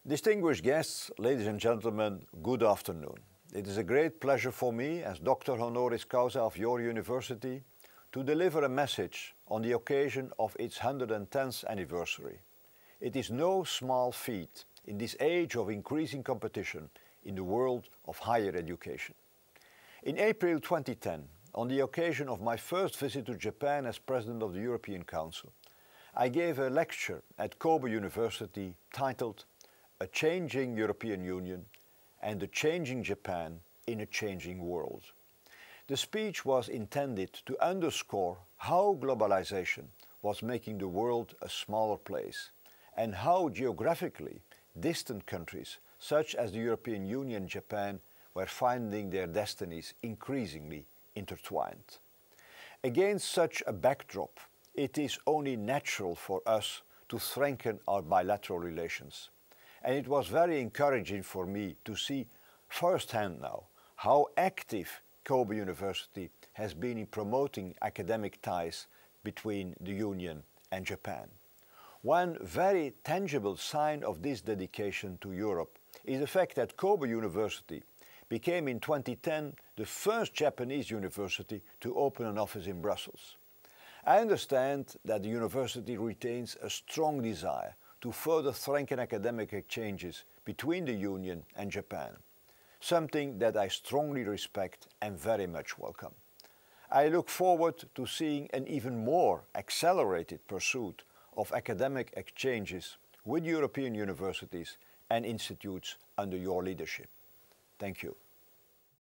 Distinguished guests, ladies and gentlemen, good afternoon. It is a great pleasure for me, as Doctor Honoris Causa of your university, to deliver a message on the occasion of its 110th anniversary. It is no small feat in this age of increasing competition in the world of higher education. In April 2010, on the occasion of my first visit to Japan as President of the European Council, I gave a lecture at Kobe University titled A Changing European Union and a Changing Japan in a Changing World. The speech was intended to underscore how globalization was making the world a smaller place and how geographically distant countries such as the European Union and Japan were finding their destinies increasingly intertwined. Against such a backdrop, it is only natural for us to strengthen our bilateral relations. And it was very encouraging for me to see firsthand now how active Kobe University has been in promoting academic ties between the Union and Japan. One very tangible sign of this dedication to Europe is the fact that Kobe University became in 2010 the first Japanese university to open an office in Brussels. I understand that the university retains a strong desire to further strengthen academic exchanges between the Union and Japan, something that I strongly respect and very much welcome. I look forward to seeing an even more accelerated pursuit of academic exchanges with European universities and institutes under your leadership. Thank you.